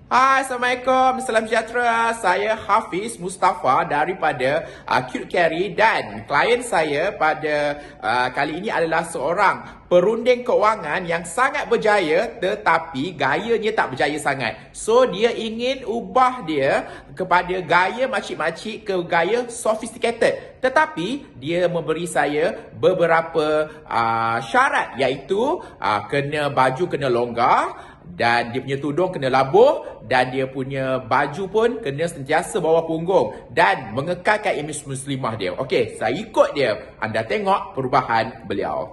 Hai, Assalamualaikum, salam sejahtera. Saya Hafiz Mustafa daripada Cute Carry dan klien saya pada kali ini adalah seorang perunding kewangan yang sangat berjaya tetapi gayanya tak berjaya sangat. So, dia ingin ubah dia kepada gaya makcik-makcik ke gaya sophisticated. Tetapi, dia memberi saya beberapa syarat iaitu kena baju kena longgar, dan dia punya tudung kena labuh, dan dia punya baju pun kena sentiasa bawah punggung dan mengekalkan imej muslimah dia. Okey, saya ikut dia. Anda tengok perubahan beliau.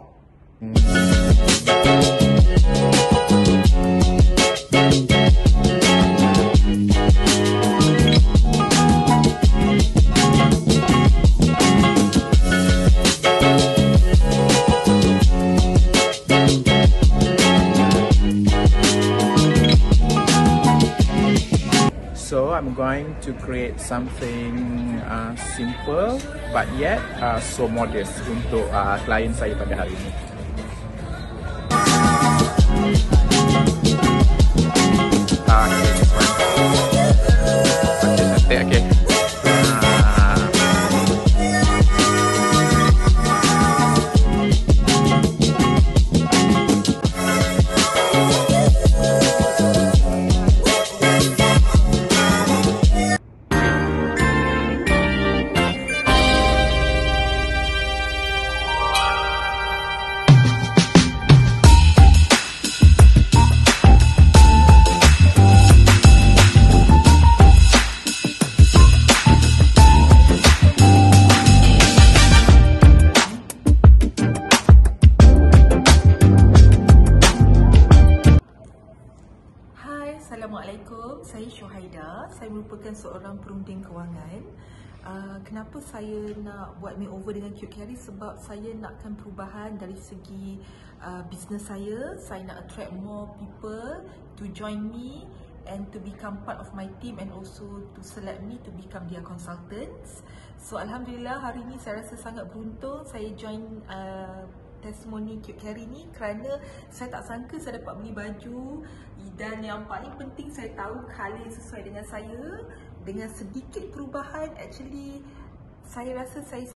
So I'm going to create something simple but yet so modest untuk klien saya pada hari ini. Okay. Assalamualaikum, saya Syuhaida. Saya merupakan seorang perunding kewangan. Kenapa saya nak buat makeover dengan Cute Carry? Sebab saya nakkan perubahan dari segi bisnes saya. Saya nak attract more people to join me and to become part of my team and also to select me to become their consultants. So Alhamdulillah hari ini saya rasa sangat beruntung saya join testimoni Cute Carry ni kerana saya tak sangka saya dapat beli baju dan yang paling penting saya tahu colour yang sesuai dengan saya. Dengan sedikit perubahan, actually saya rasa saya